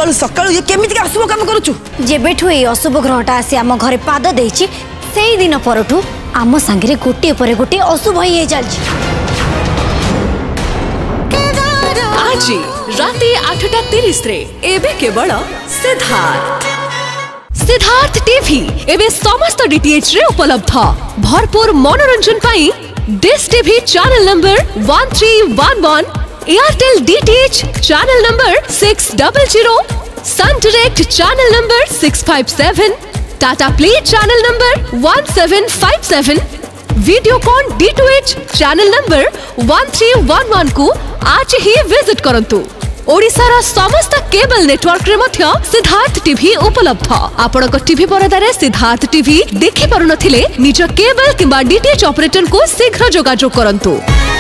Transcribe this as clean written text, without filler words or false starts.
सकाळू सकाळू ये केमिति अशुभ काम करूछु जेबेठू ए अशुभ ग्रहटा आसी आम घरे पाद देछि सेई दिन परठू आम संगे गोटे पर गोटे अशुभ ही चलछि। आज राति 8:30 रे एबे केवल सिद्धार्थ टीवी एबे समस्त डीटीएच रे उपलब्ध। भरपूर मनोरंजन पाई Dish TV channel number 1311, Airtel DTH channel number 600, Sun Direct channel number 657, Tata Play channel number 1757, Videocon D2H channel number 1311 को आज ही विजिट करंतु। ओडिशार समस्त केबल नेटवर्क रे मध्य सिद्धार्थ टीवी उपलब्ध। आपनक टीवी परदारे सिद्धार्थ टीवी देखि पारुनथिले निज केबल किंबा डीटीएच ऑपरेटर को शीघ्र जोगाजोग करंतु।